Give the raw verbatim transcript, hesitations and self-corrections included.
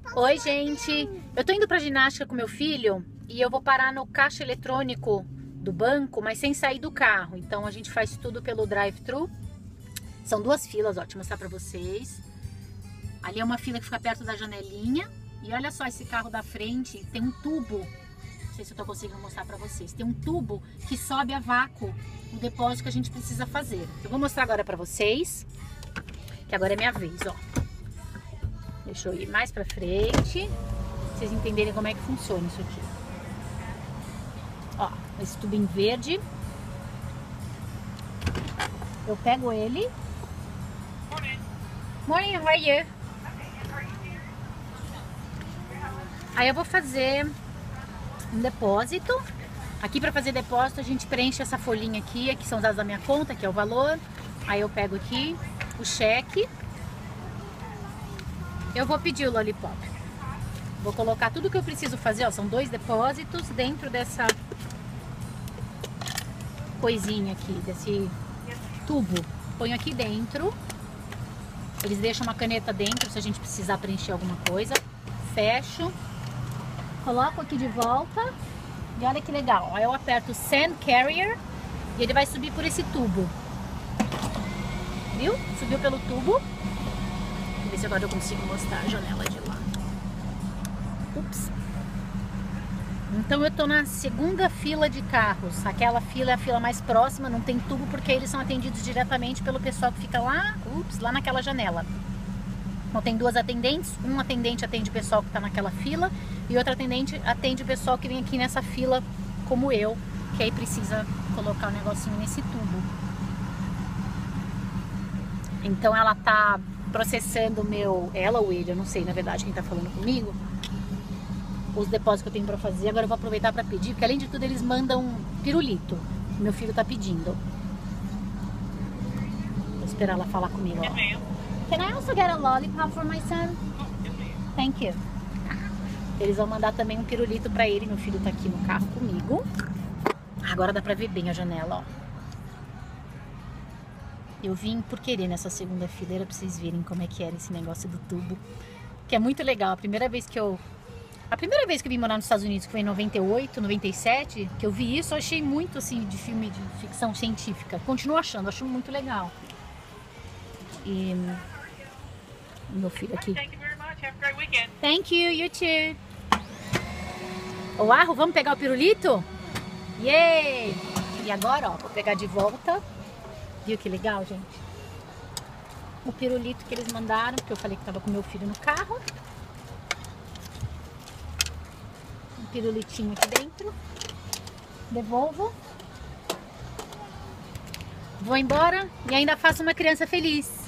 Oi, gente. Eu tô indo pra ginástica com meu filho e eu vou parar no caixa eletrônico do banco, mas sem sair do carro. Então a gente faz tudo pelo drive-thru. São duas filas, ó, deixa eu mostrar pra vocês. Ali é uma fila que fica perto da janelinha. E olha só, esse carro da frente tem um tubo. Não sei se eu tô conseguindo mostrar pra vocês. Tem um tubo que sobe a vácuo o depósito que a gente precisa fazer. Eu vou mostrar agora pra vocês, que agora é minha vez, ó. Deixa eu ir mais pra frente, pra vocês entenderem como é que funciona isso aqui. Ó, esse tubinho verde. Eu pego ele. Morning. Morning, how are you? Aí eu vou fazer um depósito. Aqui pra fazer depósito a gente preenche essa folhinha aqui, aqui são os dados da minha conta, que é o valor. Aí eu pego aqui o cheque. Eu vou pedir o lollipop. Vou colocar tudo que eu preciso fazer, ó, são dois depósitos dentro dessa coisinha aqui, desse tubo. Ponho aqui dentro. Eles deixam uma caneta dentro se a gente precisar preencher alguma coisa. Fecho. Coloco aqui de volta. E olha que legal, ó, eu aperto o Sand Carrier e ele vai subir por esse tubo. Viu? Subiu pelo tubo. Vamos ver se agora eu consigo mostrar a janela de lá. Ups. Então eu tô na segunda fila de carros. Aquela fila é a fila mais próxima, não tem tubo porque eles são atendidos diretamente pelo pessoal que fica lá, ups, lá naquela janela. Então tem duas atendentes, um atendente atende o pessoal que tá naquela fila e outro atendente atende o pessoal que vem aqui nessa fila como eu, que aí precisa colocar o negocinho nesse tubo. Então ela tá processando o meu, ela ou ele, eu não sei na verdade quem tá falando comigo, os depósitos que eu tenho pra fazer. Agora eu vou aproveitar pra pedir, porque além de tudo eles mandam pirulito, meu filho tá pedindo. Vou esperar ela falar comigo, ó. Can I also get a lollipop for my son? Thank you. Eles vão mandar também um pirulito pra ele, meu filho tá aqui no carro comigo. Agora dá pra ver bem a janela, ó. Eu vim por querer nessa segunda fileira pra vocês verem como é que era esse negócio do tubo. Que é muito legal. A primeira vez que eu... A primeira vez que eu vim morar nos Estados Unidos, que foi em noventa e oito, noventa e sete, que eu vi isso, eu achei muito, assim, de filme de ficção científica. Continuo achando, acho muito legal. E... meu filho aqui. Thank you, you too. Ô, Arro, vamos pegar o pirulito? Yay! E agora, ó, vou pegar de volta. Viu que legal, gente? O pirulito que eles mandaram, porque eu falei que tava com meu filho no carro. Um pirulitinho aqui dentro. Devolvo. Vou embora e ainda faço uma criança feliz.